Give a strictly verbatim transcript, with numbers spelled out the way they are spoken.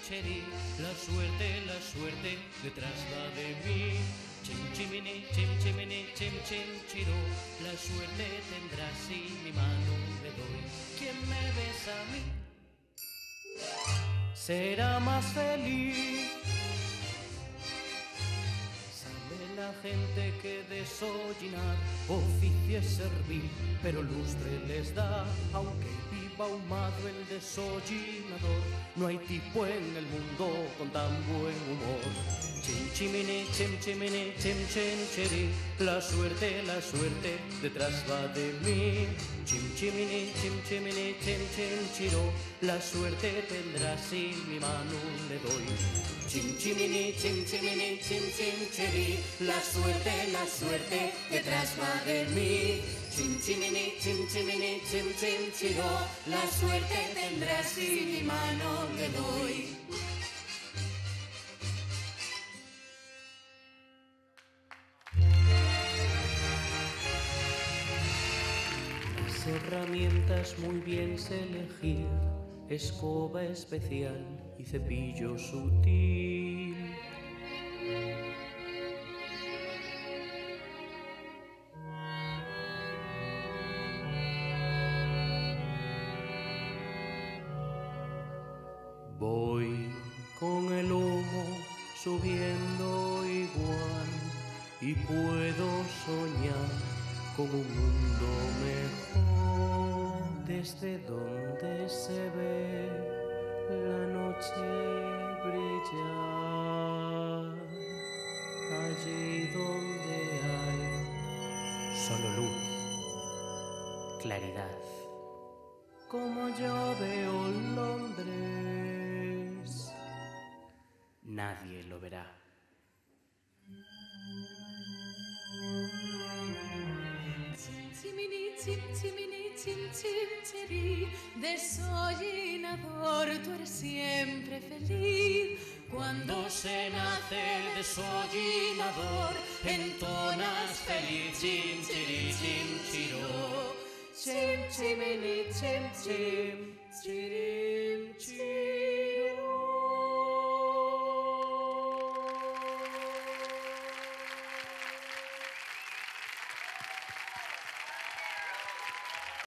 cheri, la suerte, la suerte detrás va de mí. Chim chimini, chim chimini, chim chim chiro, la suerte tendrá si mi mano le doy. ¿Quién me besa a mí será más feliz? Sabe la gente que desollinar oficio es servir, pero lustre les da, aunque viva ahumado el desollinador. No hay tipo en el mundo con tan buen humor. Chim chimini, chim chimini, chim chim chiri, la suerte, la suerte detrás va de mí. Chim chimini, chim chimini, chim chim chiro, la suerte tendrá si mi mano le doy. Chim chimini, chim chimini, chim chim chiri, la suerte, la suerte detrás va de mí. Chim chimini, chim chimini, chim chim chiro, la suerte tendrá si mi mano le doy. Herramientas muy bien sé elegir, escoba especial y cepillo sutil. Voy con el humo subiendo igual y puedo soñar con un mundo mejor, desde donde se ve la noche brillar, allí donde hay solo luz, claridad. Como yo veo Londres, nadie lo verá. Chimini, chim, chimini, chim, chim, chiri, desollinador, tú eres siempre feliz. Cuando se nace el desollinador, entonas feliz, chim, chiri, chim, chiro. Chim, chimini, chim, chim, chiri.